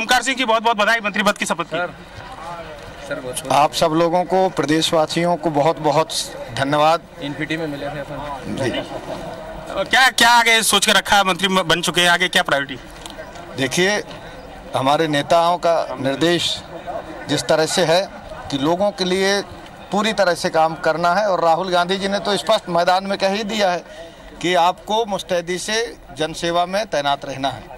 ओमकार सिंह की बहुत बहुत बधाई मंत्री पद की शपथ की। आप सब लोगों को, प्रदेशवासियों को बहुत बहुत धन्यवाद। इनपीटी में मिले थे अपन जी। क्या क्या आगे सोच कर रखा है, मंत्री बन चुके हैं, आगे क्या प्रायोरिटी? देखिए, हमारे नेताओं का निर्देश जिस तरह से है कि लोगों के लिए पूरी तरह से काम करना है, और राहुल गांधी जी ने तो स्पष्ट मैदान में कह ही दिया है कि आपको मुस्तैदी से जनसेवा में तैनात रहना है।